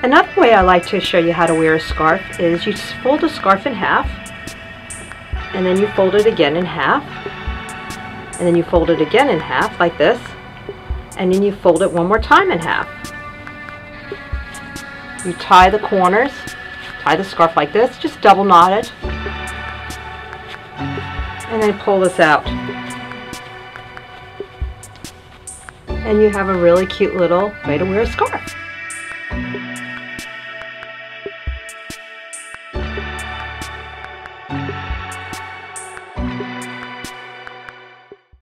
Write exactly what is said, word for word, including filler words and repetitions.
Another way I like to show you how to wear a scarf is you just fold a scarf in half, and then you fold it again in half, and then you fold it again in half like this, and then you fold it one more time in half. You tie the corners, tie the scarf like this, just double knot it, and then pull this out. And you have a really cute little way to wear a scarf.